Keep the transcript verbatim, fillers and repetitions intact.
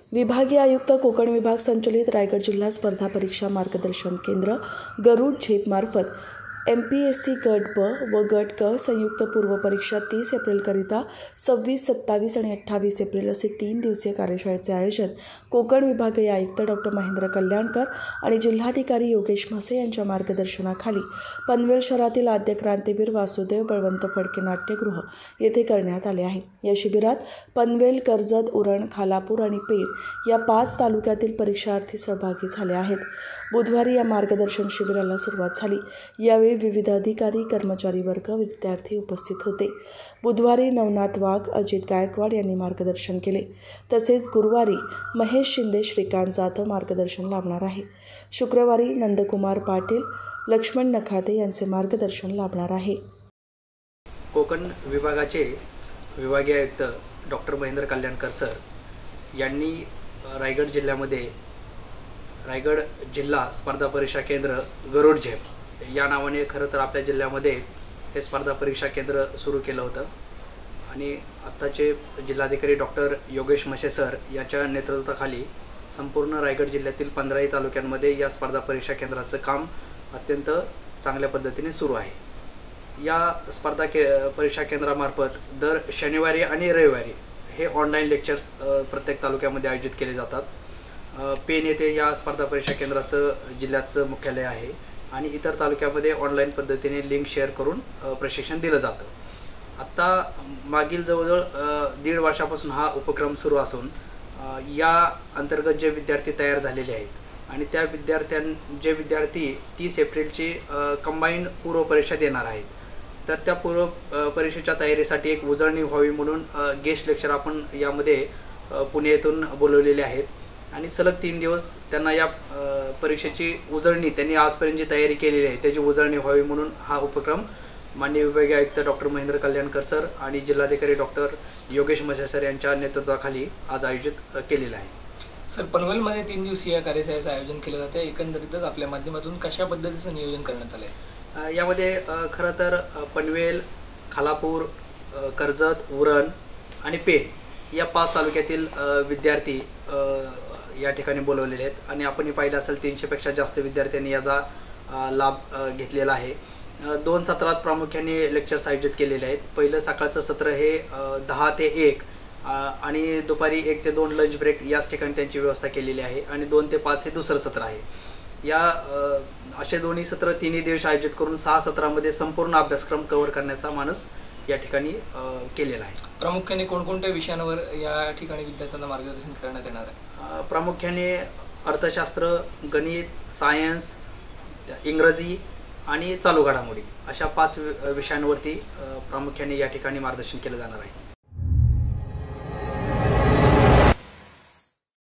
विभागीय आयुक्त कोकण विभाग संचलित रायगड जिल्हा स्पर्धा परीक्षा मार्गदर्शन केंद्र गरुड झेपमार्फत एम पी एस सी गट ब व गट क संयुक्त पूर्व परीक्षा तीस एप्रिलकरिता सव्वीस सत्तावीस आणि अठ्ठावीस एप्रिल असे तीन दिवसीय कार्यशाळेचे आयोजन कोकण विभागीय आयुक्त डॉक्टर महेंद्र कल्याणकर आणि जिल्हाधिकारी योगेश म्हसे यांच्या मार्गदर्शनाखाली पनवेल शहरातील आद्य क्रांतीवीर वासुदेव बळवंत फडके नाट्यगृह येथे करण्यात आले आहे। या शिबिरात पनवेल, कर्जत, उरण, खालापूर आणि पेठ या पाच तालुक्यातील परीक्षार्थी सहभागी झाले आहेत। बुधवारी या मार्गदर्शन शिबिराला सुरुवात झाली। यावेळी विविध अधिकारी, कर्मचारी वर्ग, विद्यार्थी उपस्थित होते। बुधवारी नवनाथ वाघ, अजित गायकवाड यांनी मार्गदर्शन केले। तसेच गुरुवारी महेश शिंदे, श्रीकांत जाधव मार्गदर्शन लाभणार आहे। शुक्रवारी नंदकुमार पाटील, लक्ष्मण नखाते यांचे मार्गदर्शन लाभणार आहे। कोकण विभागाचे विभागीय आयुक्त डॉक्टर महेंद्र कल्याणकर सर यांनी रायगड जिल्ह्यामध्ये रायगड जिल्हा स्पर्धा परीक्षा केंद्र गरुड झेप या नावाने खरं तर आपल्या जिल्ह्यामध्ये हे स्पर्धा परीक्षा केंद्र सुरू केलं होतं आणि आत्ताचे जिल्हाधिकारी डॉक्टर योगेश म्हसे सर यांच्या नेतृत्वाखाली संपूर्ण रायगड जिल्ह्यातील पंधराही तालुक्यांमध्ये या स्पर्धा परीक्षा केंद्राचं काम अत्यंत चांगल्या पद्धतीने सुरू आहे। या स्पर्धा के परीक्षा केंद्रामार्फत दर शनिवारी आणि रविवारी हे ऑनलाईन लेक्चर्स प्रत्येक तालुक्यामध्ये आयोजित केले जातात। पेन येथे या स्पर्धा परीक्षा केंद्राचं जिल्ह्याचं मुख्यालय आहे आणि इतर तालुक्यामध्ये ऑनलाईन पद्धतीने लिंक शेअर करून प्रशिक्षण दिलं जातं। आत्ता मागील जवळजवळ दीड वर्षापासून हा उपक्रम सुरू असून या अंतर्गत जे विद्यार्थी तयार झालेले आहेत आणि त्या विद्यार्थ्यां जे विद्यार्थी तीस एप्रिलची कंबाईंड पूर्व परीक्षा देणार आहेत, तर त्या पूर्व परीक्षेच्या तयारीसाठी एक उजळणी व्हावी म्हणून गेस्ट लेक्चर आपण यामध्ये पुणे येथून बोलवलेले आहेत आणि सलग तीन दिवस त्यांना या परीक्षेची उजळणी त्यांनी आजपर्यंत जी तयारी केलेली आहे त्याची उजळणी व्हावी म्हणून हा उपक्रम माननीय विभागीय आयुक्त डॉक्टर महेंद्र कल्याणकर सर आणि जिल्हाधिकारी डॉक्टर योगेश म्हसे सर यांच्या नेतृत्वाखाली आज आयोजित केलेला आहे। सर, पनवेलमध्ये तीन दिवसीय या कार्यशाळेचं आयोजन केलं जाते। एकंदरीतच आपल्या माध्यमातून कशा पद्धतीचं नियोजन करण्यात आलं आहे? यामध्ये खरं तर पनवेल, खालापूर, कर्जत, उरण आणि पेठ या पाच तालुक्यातील विद्यार्थी या ठिकाणी बोलवलेले आहेत आणि आपण पाहिलं असेल तीनशेपेक्षा जास्त विद्यार्थ्यांनी याचा लाभ घेतलेला आहे। दोन सत्रात प्रामुख्याने लेक्चर्स आयोजित केलेले आहेत। पहिलं सकाळचं सत्र हे दहा ते एक आणि दुपारी एक ते दोन लंच ब्रेक याच ठिकाणी त्यांची व्यवस्था केलेली आहे आणि दोन ते पाच हे दुसरं सत्र आहे। या असे दोन्ही सत्र तिन्ही दिवस आयोजित करून सहा सत्रामध्ये संपूर्ण अभ्यासक्रम कव्हर करण्याचा मानस या ठिकाणी केलेला आहे। प्रामुख्याने कोणकोणत्या विषयांवर या ठिकाणी विद्यार्थ्यांना मार्गदर्शन करण्यात येणार आहे? प्रामुख्याने अर्थशास्त्र, गणित, सायन्स, इंग्रजी आणि चालू घडामोडी अशा पाच विषयांवरती प्रामुख्याने या ठिकाणी मार्गदर्शन केलं जाणार आहे।